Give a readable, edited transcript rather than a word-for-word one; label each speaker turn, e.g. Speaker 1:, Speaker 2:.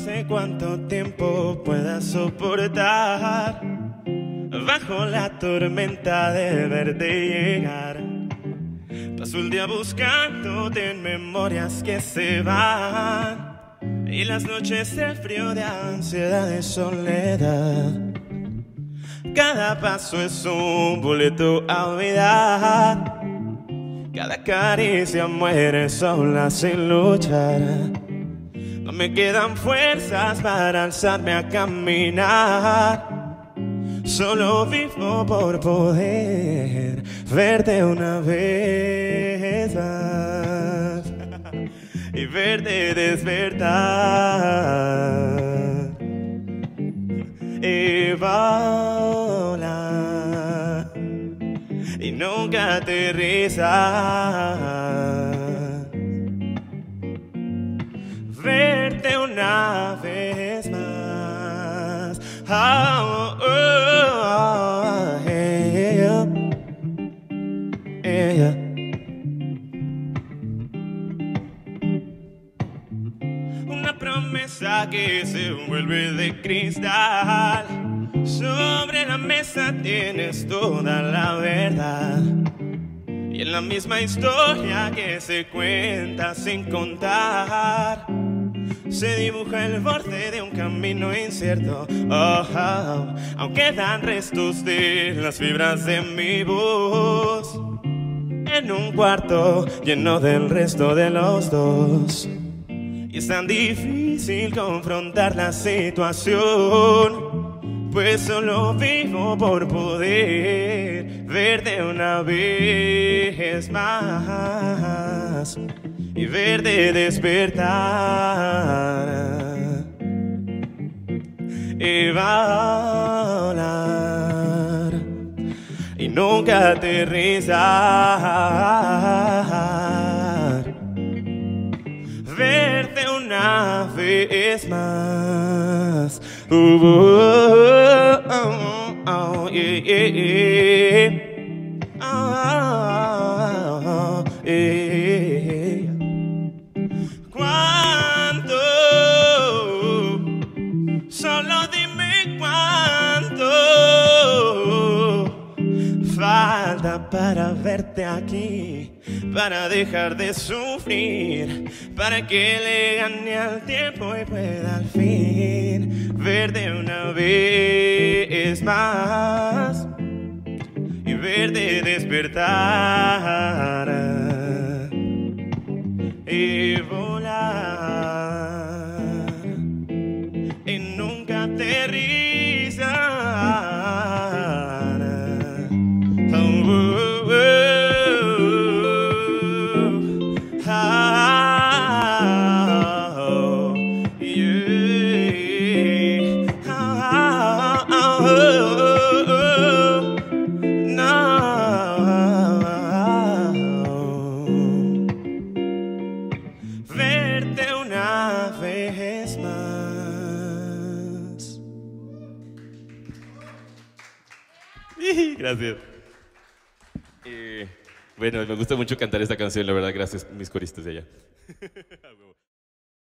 Speaker 1: sé cuánto tiempo puedas soportar bajo la tormenta de verte llegar. Paso el día buscándote en memorias que se van y las noches de frío, de ansiedad, de soledad. Cada paso es un boleto a olvidar. Cada caricia muere sola sin luchar. No me quedan fuerzas para alzarme a caminar. Solo vivo por poder verte una vez más y verte despertar y volar y nunca aterrizar. Verte una vez más. Oh, oh, oh, yeah, yeah. Una promesa que se vuelve de cristal. Sobre la mesa tienes toda la verdad. Y en la misma historia que se cuenta sin contar, se dibuja el borde de un camino incierto. Oh, oh, aún quedan restos de las fibras de mi voz en un cuarto lleno del resto de los dos. Y es tan difícil confrontar la situación, pues solo vivo por poder verte una vez más y verte despertar y volar y nunca aterrizar. Verte una vez más. Oh, oh, yeah, yeah. Oh, yeah. ¿Cuánto? Solo dime cuánto falta para verte aquí, para dejar de sufrir, para que le gane al tiempo y pueda al fin verte una vez más y verte despertar y volar y nunca aterrizar. Oh, oh, oh, oh, yeah. Oh, oh, oh, no. Verte una vez más. Gracias. Bueno, me gusta mucho cantar esta canción, la verdad. Gracias, mis coristas de allá.